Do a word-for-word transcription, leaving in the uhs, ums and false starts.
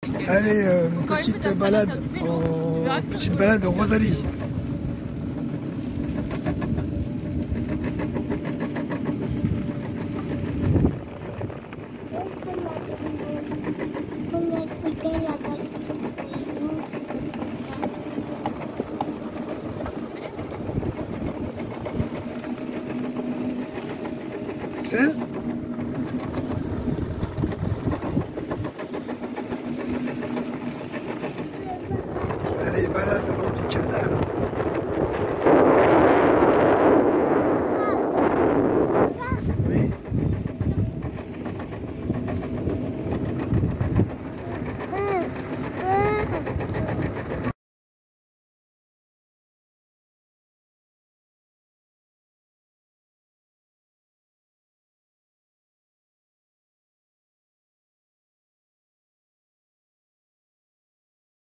Allez, euh, une petite balade en petite balade en Rosalie. Axel? Allez, balade le long